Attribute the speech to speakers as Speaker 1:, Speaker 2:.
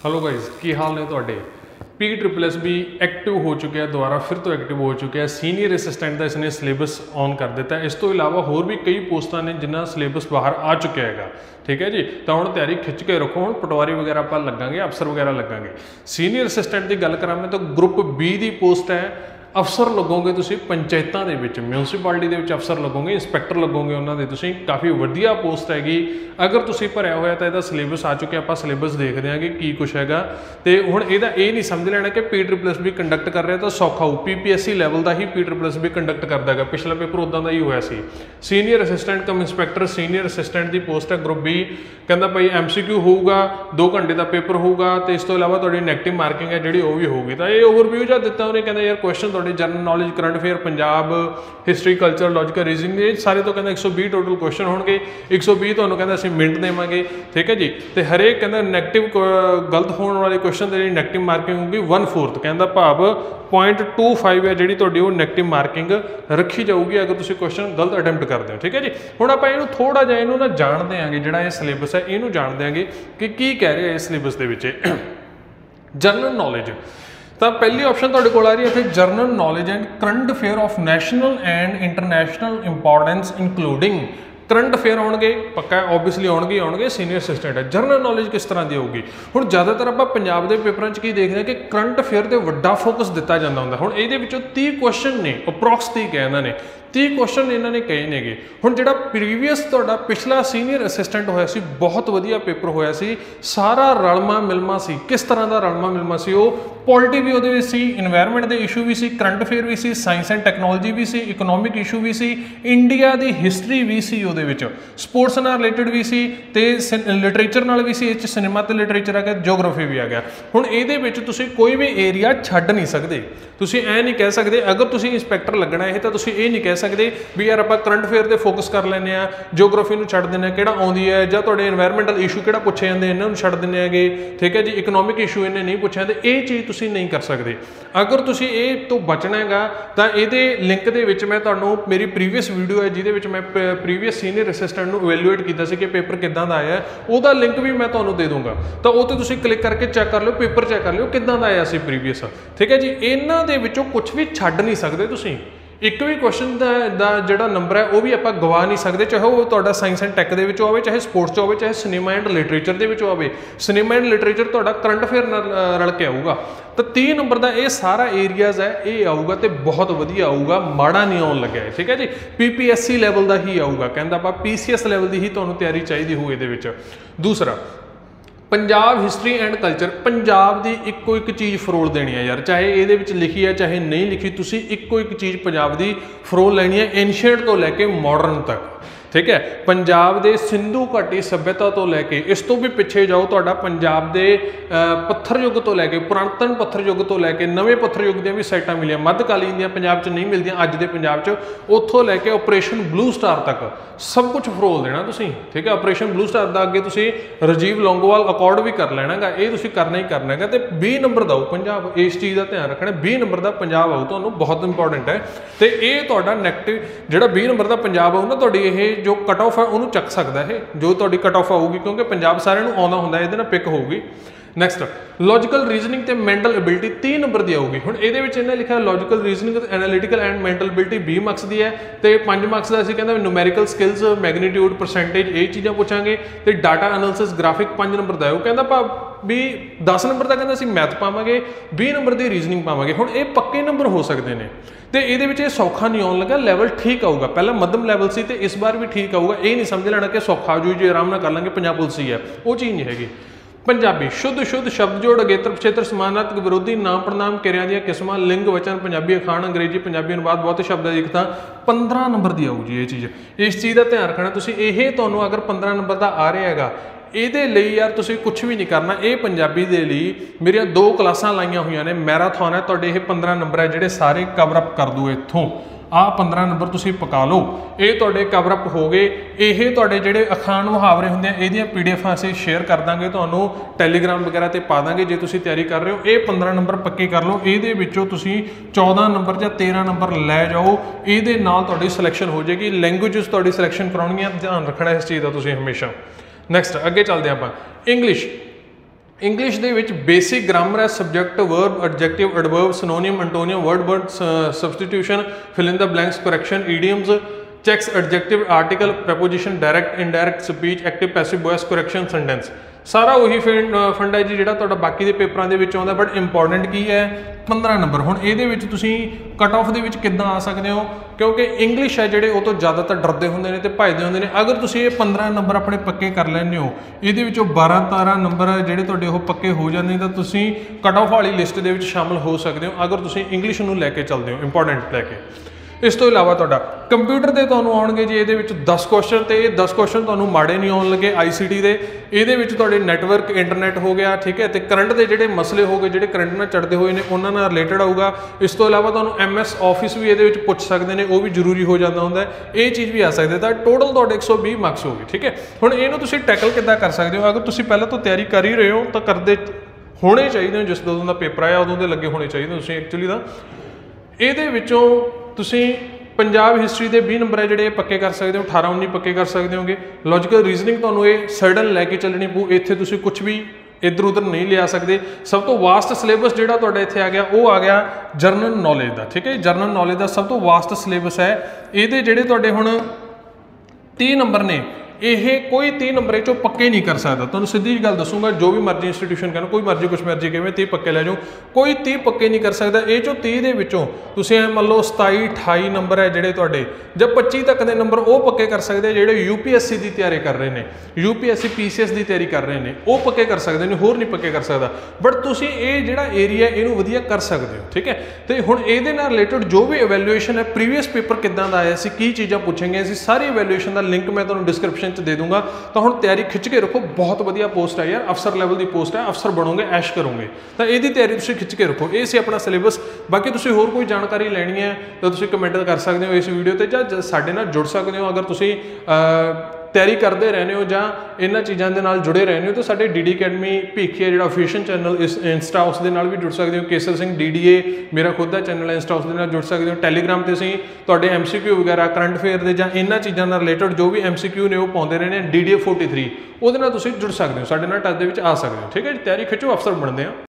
Speaker 1: Hello guys की हाल ने तुहाडे PSSS भी एक्टिव हो चुके हैं, दोबारा फिर तो एक्टिव हो चुके हैं। सीनियर असिस्टेंट का इसने सिलेबस ऑन कर दिता है। इस तो इलावा होर भी कई पोस्टां ने जिन्होंने सिलेबस बाहर आ चुका है। ठीक है जी, तो हम तैयारी खिंच के रखो। हम पटवारी वगैरह आप लगांगे, अफसर वगैरह लगांगे। सीनियर असिस्टेंट की गल करा मैं तो ग्रुप B की पोस्ट है। अफसर लगोगे तुसीं पंचायतां दे विच, म्यूनसिपालिटी दे विच अफसर लगोगे, इंस्पैक्टर लगोगे उन्होंने दे तुसीं। काफ़ी वधिया पोस्ट हैगी। अगर तुसीं भरिया होया तो इहदा सिलेबस आ चुके, आपां सिलेबस देखदे हां कि की कुछ हैगा। ते हुण इहदा ये नहीं समझ लेना कि PSSS भी कंडक्ट कर रहा तो सौखा हो। PPSC लैवल का ही PSSS भी कंडक्ट करदा है। पिछला पेपर उदां दा ही होया सी। Senior assistant cum inspector senior assistant की पोस्ट है ग्रुप B। कहंदा भाई MCQ होऊगा, 2 घंटे का पेपर होऊगा, तो इस तो इलावा तुहाडी नैगेटिव मार्किंग है जिहड़ी वो भी होगी। तो ये ओवरव्यू जा दिता उन्हें, कहंदा यार question general knowledge, current affair, Punjab history, culture, logical reasoning, ये सारे तो कहना 120 टोटल क्वेश्चन होंगे। 120 तो कहना असं मिनट देवांगे। ठीक है जी, तो हरेक कहना नैगेटिव गलत होने वाले क्वेश्चन की नैगेटिव मार्किंग होगी 1/4, कहना भाव 0.25 है जी तुहाडी नैगेटिव मार्किंग रखी जाऊगी अगर तुसीं क्वेश्चन गलत अटैम्प्ट करते हो। ठीक है जी, हुण आपां इहनूं थोड़ा जिहा इहनूं ना जाण देंगे, जिहड़ा ये सिलेबस है इहनूं जाण देंगे कि की कह रहे हैं इस सिलेबस दे विच। जनरल नॉलेज तो पहली ऑप्शन तुहाडे कोल आ रही है इत्थे, general knowledge and current affair of national and international importance including. Current affair आउणगे पक्का, ओबीयसली आउणगे सीनियर असिस्टेंट है। जनरल नॉलेज किस तरह की होगी? हुण ज़्यादातर आपां पंजाब के पेपरों की देखते हैं कि करंट अफेयर ते वड्डा फोकस दिता जाता हुंदा। हुण इहदे विचों 30 क्वेश्चन ने, अप्रॉक्स 30 कहा इन्होंने, 30 क्वेश्चन इन्होंने कहे नेगे। हुण जिहड़ा प्रीवियस तुहाडा पिछला सीनियर असिस्टेंट होया सी, बहुत वधिया पेपर होया सी, सारा रलमा मिलमा सी। किस तरह का रलमा मिलमा सी? वो पॉलिटी भी उहदे विच सी, इन्वायरमेंट के इशू भी सी, करंट अफेयर भी सी, साइंस एंड टैक्नोलॉजी भी सी, इकोनॉमिक इशू भी सी, इंडिया की हिस्टरी भी सी, उहदे विच स्पोर्ट्स नाल रिलेटेड भी सी, ते लिटरेचर नाल भी सी, इस सिनेमा ते लिटरेचर आ गया, जोग्राफी भी आ गया। हुण इहदे विच तुसीं कोई भी एरिया छड्ड नहीं सकदे। तुसीं ऐ नहीं कह सकदे अगर तुसीं इंस्पैक्टर लगना है तो तुसीं ये नहीं कह सकदे भी यार आपां करंट अफेयर ते फोकस कर लैंदे आ, जोग्राफी नूं छड्ड दिंदे आ, किहड़ा आउंदी है, जां तुहाडे एनवायरमेंटल इशू किहड़ा पुछे जांदे इन्हां नूं छड्ड दिंदे हैगे। ठीक है जी, इकोनॉमिक इशू इन्हें नहीं पुछे जांदे, ये चीज़ तुसीं नहीं कर सकदे। अगर तुसीं ये तो बचना हैगा तां इहदे लिंक दे विच मैं तुहानूं मेरी प्रीवियस वीडियो है जिहदे विच मैं प्रीवियस सीनियर असिस्टेंट नूं इवैल्यूएट कीता सी कि पेपर किदां दा आया, उहदा लिंक भी मैं तुहानूं दे दूंगा। तो वो तो तुसीं क्लिक करके चैक कर लो, पेपर चैक कर लो किदां दा आया सी प्रीवियस। ठीक है जी, इन्हां दे विचों कुछ भी छड्ड नहीं सकदे तुसीं। एक भी क्वेश्चन का जो नंबर है वो भी आप गवा नहीं सकते, चाहे वो तो साइंस एंड टैक के हो, चाहे स्पोर्ट्स हो, चाहे सिनेमा एंड लिटरेचर के हो। सिनेमा एंड लिटरेचर तो करंट अफेयर रल के आऊगा। तो 30 नंबर का ये सारा एरियाज है, ये आऊगा तो बहुत वधिया आऊगा, माड़ा नहीं आउन लग्या है। ठीक है जी, PPSC लैवल का ही आऊगा, कहता आप PCS लैवल की ही तुहानूं तैयारी चाहिए हो ये। दूसरा Punjab history and culture, Punjab की इक्को एक चीज़ फरोल देनी है यार, चाहे ये लिखी है चाहे नहीं लिखी, तुसी इक्को एक चीज़ पंजाब की फरोल लेनी है, एंशिएंट तो लैके मॉडर्न तक। ठीक है, पंजाब के सिंधु घाटी सभ्यता तो लैके इस तो भी पिछे जाओ, तो पंजाब के पत्थर युग तो लैके, पुरातन पत्थर युग तो लैके नवे पत्थर युग दी भी साइटां मिलियां, मध्यकालीन दी पंजाब च नहीं मिलदियां, अज दे पंजाब च, उत्थों लैके ऑपरेशन ब्लू स्टार तक सब कुछ फरोल देना तुसीं। ठीक है, ऑपरेशन ब्लू स्टार का अगे तुसीं राजीव लौंगोवाल अकॉर्ड भी कर लेना गा, ये तुसीं करना ही करना है। तो 20 नंबर दाओ पंजाब, इस चीज़ का ध्यान रखना, 20 नंबर का पंजाब आऊ तुहानूं बहुत इंपॉर्टेंट है। तो ये तुहाडा नैगेटिव जिहड़ा 20 नंबर का पंजाब आऊ ना, तुहाडी ये जो कट ऑफ है उन्होंने चक सकता है, जो तुहाडी कट ऑफ आऊगी, क्योंकि पंजाब सारिਆਂ ਨੂੰ ਆਉਂਦਾ ਹੁੰਦਾ, ਇਹਦੇ ਨਾਲ पिक होगी। नैक्सट लॉजिकल रीजनिंग तो मैंटल एबिलिटी 30 नंबर की आऊगी। हुण इहदे विच इन्हें लिखा logical reasoning analytical and mental ability 20 marks की है, तो 5 मार्क्स का असीं कहंदा न्यूमैरिकल स्किल्स, मैगनीट्यूड, परसेंटेज, ये चीज़ां पूछांगे। तो डाटा एनालिसिस ग्राफिक 5 नंबर का है, वो कहंदा भी 10 नंबर का कहंदा असीं मैथ पावांगे, 20 नंबर की रीजनिंग पावांगे। हुण ये पक्के नंबर हो सकते हैं, तो ये सौखा नहीं आउन लगा, लैवल ठीक आऊगा। पहला मध्यम लैवल से, तो इस बार भी ठीक आऊगा। ये नहीं समझ लेना कि सौखा आ जू जी आराम नाल कर लांगे पंजाब पुलिस ही है, वो चीज़ नहीं हैगी। पंजाबी शुद्ध शुद्ध शब्द जोड़, अगेतर पिछेतर, समानार्थक, विरोधी, नाम प्रनाम, किरिया दी किस्मां, लिंग वचन, पंजाबी अखाण, अंग्रेजी पंजाबी अनुवाद, बहुत शब्द लिखता 15 नंबर की आऊ जी। ये चीज़, इस चीज़ का ध्यान रखना तुसीं। ये तुहानूं अगर 15 नंबर का आ रहा है, ਇਹਦੇ ਲਈ यार तुसीं कुछ भी नहीं करना। ये पंजाबी दे लई मेरियां 2 क्लासां लाइयां होईयां ने, मैराथन है, तुहाडे ये 15 नंबर है जिहड़े सारे कवर अप कर दू इत्थों। आ 15 नंबर तुसीं पका लो, ये तुहाडे कवर अप हो गए। ये तुहाडे जिहड़े अखाण मुहावरे हुंदे आ, इहदियां PDF असीं शेयर कर दांगे तुहानूं, टैलीग्राम वगैरह ते पा दांगे। जे तुसीं तैयारी कर रहे हो, ये 15 नंबर पक्के कर लो। इहदे विचों तुसीं 14 नंबर जां 13 नंबर लै जाओ, इहदे नाल तुहाडी सिलैक्शन हो जाएगी। लैंगुएज तुहाडी सिलैक्शन कराउणी है, ध्यान रखना इस चीज़ का तुसीं हमेशा। नैक्सट अगे चलते हैं आप। इंग्लिश ਇੰਗਲਿਸ਼ ਦੇ ਵਿੱਚ ਬੇਸਿਕ ਗ੍ਰਾਮਰ ਹੈ, subject, verb, adjective, adverb, synonym, antonym, word substitution, fill in the blanks, correction, idioms, checks, adjective, article, preposition, direct, indirect speech, active, passive voice, correction, sentence. ਸਾਰਾ ਉਹੀ fund ਹੈ ਜੀ ਜਿਹੜਾ ਤੁਹਾਡਾ ਬਾਕੀ ਦੇ ਪੇਪਰਾਂ ਦੇ ਵਿੱਚ ਆਉਂਦਾ, ਬਟ ਇੰਪੋਰਟੈਂਟ ਕੀ ਹੈ 15 ਨੰਬਰ। ਹੁਣ ਇਹਦੇ ਵਿੱਚ ਤੁਸੀਂ ਕਟ ਆਫ ਦੇ ਵਿੱਚ ਕਿੱਦਾਂ ਆ ਸਕਦੇ ਹੋ, ਕਿਉਂਕਿ ਇੰਗਲਿਸ਼ ਹੈ ਜਿਹੜੇ ਉਹ ਤੋਂ ਜ਼ਿਆਦਾਤਰ ਡਰਦੇ ਹੁੰਦੇ ਨੇ ਤੇ ਭੱਜਦੇ ਹੁੰਦੇ ਨੇ। ਅਗਰ ਤੁਸੀਂ ਇਹ 15 ਨੰਬਰ ਆਪਣੇ ਪੱਕੇ ਕਰ ਲੈਂਦੇ ਹੋ, ਇਹਦੇ ਵਿੱਚੋਂ 12-13 ਨੰਬਰ ਜਿਹੜੇ ਤੁਹਾਡੇ ਉਹ ਪੱਕੇ ਹੋ ਜਾਂਦੇ ਤਾਂ ਤੁਸੀਂ ਕਟ ਆਫ ਵਾਲੀ ਲਿਸਟ ਦੇ ਵਿੱਚ ਸ਼ਾਮਲ ਹੋ ਸਕਦੇ ਹੋ ਅਗਰ ਤੁਸੀਂ ਇੰਗਲਿਸ਼ ਨੂੰ ਲੈ ਕੇ ਚੱਲਦੇ ਹੋ ਇੰਪੋਰਟੈਂਟ ਲੈ ਕੇ। ਇਸ ਤੋਂ ਇਲਾਵਾ ਤੁਹਾਡਾ ਕੰਪਿਊਟਰ ਦੇ ਤੁਹਾਨੂੰ ਆਉਣਗੇ ਜੀ ਇਹਦੇ ਵਿੱਚ 10 ਕੁਐਸਚਨ, ਤੇ ਇਹ 10 ਕੁਐਸਚਨ ਤੁਹਾਨੂੰ ਮਾੜੇ ਨਹੀਂ ਆਉਣ ਲੱਗੇ ICT ਦੇ। ਇਹਦੇ ਵਿੱਚ ਤੁਹਾਡੇ ਨੈਟਵਰਕ, ਇੰਟਰਨੈਟ ਹੋ ਗਿਆ, ਠੀਕ ਹੈ, ਤੇ ਕਰੰਟ ਦੇ ਜਿਹੜੇ ਮਸਲੇ ਹੋ ਗਏ ਜਿਹੜੇ ਕਰੰਟ ਨਾਲ ਚੜਦੇ ਹੋਏ ਨੇ ਉਹਨਾਂ ਨਾਲ ਰਿਲੇਟਡ ਆਊਗਾ। ਇਸ ਤੋਂ ਇਲਾਵਾ ਤੁਹਾਨੂੰ MS ਆਫਿਸ ਵੀ ਇਹਦੇ ਵਿੱਚ ਪੁੱਛ ਸਕਦੇ ਨੇ, ਉਹ ਵੀ ਜ਼ਰੂਰੀ ਹੋ ਜਾਂਦਾ ਹੁੰਦਾ, ਇਹ ਚੀਜ਼ ਵੀ ਆ ਸਕਦੀ। ਤਾਂ ਟੋਟਲ ਤੁਹਾਡੇ 120 ਮਾਰਕਸ ਹੋ ਗਏ, ਠੀਕ ਹੈ। ਹੁਣ ਇਹਨੂੰ ਤੁਸੀਂ ਟੈਕਲ ਕਿੱਦਾਂ ਕਰ ਸਕਦੇ ਹੋ? ਅਗਰ ਤੁਸੀਂ ਪਹਿਲਾਂ ਤੋਂ ਤਿਆਰੀ ਕਰ ਹੀ ਰਹੇ ਹੋ ਤਾਂ ਕਰਦੇ ਹੋਣੇ ਚਾਹੀਦੇ ਹੋ, ਜਿਸ ਜਦੋਂ ਦਾ ਪੇਪਰ ਆਇਆ ਉਦੋਂ ਦੇ ਲੱਗੇ ਹੋਣੇ ਚਾਹੀਦੇ ਤੁਸੀਂ ਐਕਚੁਅਲੀ। ਤਾਂ ਇਹਦੇ ਵਿੱਚੋਂ ਤੁਸੀਂ ਪੰਜਾਬ ਹਿਸਟਰੀ ਦੇ 20 ਨੰਬਰ ਹੈ ਜਿਹੜੇ ਪੱਕੇ ਕਰ ਸਕਦੇ ਹੋ, 18-19 ਪੱਕੇ ਕਰ ਸਕਦੇ ਹੋਗੇ। ਲੌਜੀਕਲ ਰੀਜ਼ਨਿੰਗ ਤੁਹਾਨੂੰ ਇਹ ਸਡਨ ਲੈ ਕੇ ਚੱਲਣੀ ਪਊ, ਇੱਥੇ ਤੁਸੀਂ ਕੁਝ ਵੀ ਇੱਧਰ ਉੱਧਰ ਨਹੀਂ ਲਿਆ ਸਕਦੇ। ਸਭ ਤੋਂ ਵਾਸਟ ਸਿਲੇਬਸ ਜਿਹੜਾ ਤੁਹਾਡਾ ਇੱਥੇ ਆ ਗਿਆ ਉਹ ਆ ਗਿਆ ਜਰਨਲ ਨੌਲੇਜ ਦਾ, ਠੀਕ ਹੈ। ਜਰਨਲ ਨੌਲੇਜ ਦਾ ਸਭ ਤੋਂ ਵਾਸਟ ਸਿਲੇਬਸ ਹੈ। ਇਹਦੇ ਜਿਹੜੇ ਤੁਹਾਡੇ ਹੁਣ 30 ਨੰਬਰ ਨੇ, ਇਹ ਕੋਈ 30 ਨੰਬਰ ਚੋਂ ਪੱਕੇ ਨਹੀਂ ਕਰ ਸਕਦਾ। ਤੁਹਾਨੂੰ ਸਿੱਧੀ ਜੀ ਗੱਲ ਦੱਸੂਗਾ, ਜੋ ਵੀ ਮਰਜ਼ੀ ਇੰਸਟੀਟਿਊਸ਼ਨ ਕਹਿਣਾ, ਕੋਈ ਮਰਜ਼ੀ ਕੁਛ ਮਰਜ਼ੀ ਕਿਵੇਂ 30 ਪੱਕੇ ਲੈ ਜਾਓ, ਕੋਈ 30 ਪੱਕੇ ਨਹੀਂ ਕਰ ਸਕਦਾ। ਇਹ ਚੋਂ 30 ਦੇ ਵਿੱਚੋਂ ਤੁਸੀਂ ਐ ਮੰਨ ਲਓ 27-28 ਨੰਬਰ ਹੈ ਜਿਹੜੇ ਤੁਹਾਡੇ, ਜਾਂ 25 ਤੱਕ ਦੇ ਨੰਬਰ ਉਹ ਪੱਕੇ ਕਰ ਸਕਦੇ ਜਿਹੜੇ UPSC ਦੀ ਤਿਆਰੀ ਕਰ ਰਹੇ ਨੇ, UPSC PCS ਦੀ ਤਿਆਰੀ ਕਰ ਰਹੇ ਨੇ, ਉਹ ਪੱਕੇ ਕਰ ਸਕਦੇ ਨੇ, ਹੋਰ ਨਹੀਂ ਪੱਕੇ ਕਰ ਸਕਦਾ। ਬਟ ਤੁਸੀਂ ਇਹ ਜਿਹੜਾ ਏਰੀਆ ਇਹਨੂੰ ਵਧੀਆ ਕਰ ਸਕਦੇ ਹੋ, ਠੀਕ ਹੈ। ਤੇ ਹੁਣ ਇਹਦੇ ਨਾਲ ਰਿਲੇਟਡ ਜੋ ਵੀ ਇਵੈਲੂਏਸ਼ਨ ਹੈ, ਪ੍ਰੀਵੀਅਸ ਪੇਪਰ ਕਿੱਦਾਂ ਦਾ ਆਇਆ ਸੀ, ਕੀ ਚੀਜ਼ਾਂ ਪੁੱਛਣਗੇ ਅਸੀਂ, ਸਾਰੀ ਇਵੈਲੂਏਸ਼ਨ ਦਾ ਲਿੰਕ ਮੈਂ ਤੁਹਾਨੂੰ ਡਿਸਕ੍ਰਿਪਸ਼ਨ ਚ ਦੇ ਦੂੰਗਾ। ਤਾਂ ਹੁਣ ਤਿਆਰੀ ਖਿੱਚ ਕੇ ਰੱਖੋ, ਬਹੁਤ ਵਧੀਆ ਪੋਸਟ ਹੈ ਯਾਰ, ਅਫਸਰ ਲੈਵਲ ਦੀ ਪੋਸਟ ਹੈ, ਅਫਸਰ ਬਣੋਗੇ, ਐਸ਼ ਕਰੋਗੇ। ਤਾਂ ਇਹਦੀ ਤਿਆਰੀ ਤੁਸੀਂ ਖਿੱਚ ਕੇ ਰੱਖੋ। ਇਹ ਸੀ ਆਪਣਾ ਸਿਲੇਬਸ। ਬਾਕੀ ਤੁਸੀਂ ਹੋਰ ਕੋਈ ਜਾਣਕਾਰੀ ਲੈਣੀ ਹੈ ਤਾਂ ਤੁਸੀਂ ਕਮੈਂਟ ਕਰ ਸਕਦੇ ਹੋ ਇਸ ਵੀਡੀਓ ਤੇ, ਜਾਂ ਸਾਡੇ ਨਾਲ ਜੁੜ ਸਕਦੇ ਹੋ। ਅਗਰ ਤੁਸੀਂ ਤਿਆਰੀ ਕਰਦੇ ਰਹਿੰਦੇ ਹੋ ਜਾਂ ਇਹਨਾਂ ਚੀਜ਼ਾਂ ਦੇ ਨਾਲ ਜੁੜੇ ਰਹਿੰਦੇ ਹੋ ਤਾਂ ਸਾਡੇ DD ਅਕੈਡਮੀ ਭੀਖੀਆ ਜਿਹੜਾ ਅਫੀਸ਼ੀਅਲ ਚੈਨਲ ਇੰਸਟਾ ਉਸ ਦੇ ਨਾਲ ਵੀ ਜੁੜ ਸਕਦੇ ਹੋ। ਕੇਸਰ ਸਿੰਘ DDA ਮੇਰਾ ਖੁਦ ਦਾ ਚੈਨਲ ਹੈ ਇੰਸਟਾ, ਉਸ ਦੇ ਨਾਲ ਜੁੜ ਸਕਦੇ ਹੋ। ਟੈਲੀਗ੍ਰਾਮ ਤੇ ਅਸੀਂ ਤੁਹਾਡੇ MCQ ਵਗੈਰਾ, ਕਰੰਟ ਅਫੇਅਰ ਦੇ ਜਾਂ ਇਹਨਾਂ ਚੀਜ਼ਾਂ ਨਾਲ ਰਿਲੇਟਡ ਜੋ ਵੀ MCQ ਨੇ ਉਹ ਪਾਉਂਦੇ ਰਹਿੰਦੇ ਨੇ। DDA 43 ਉਹਦੇ ਨਾਲ ਤੁਸੀਂ ਜੁੜ ਸਕਦੇ ਹੋ, ਸਾਡੇ ਨਾਲ ਟੱਚ ਦੇ ਵਿੱਚ ਆ ਸਕਦੇ ਹੋ, ਠੀਕ ਹੈ ਜੀ। ਤਿਆਰੀ ਖਿੱਚੋ, ਅਫਸਰ ਬਣਦੇ ਆ।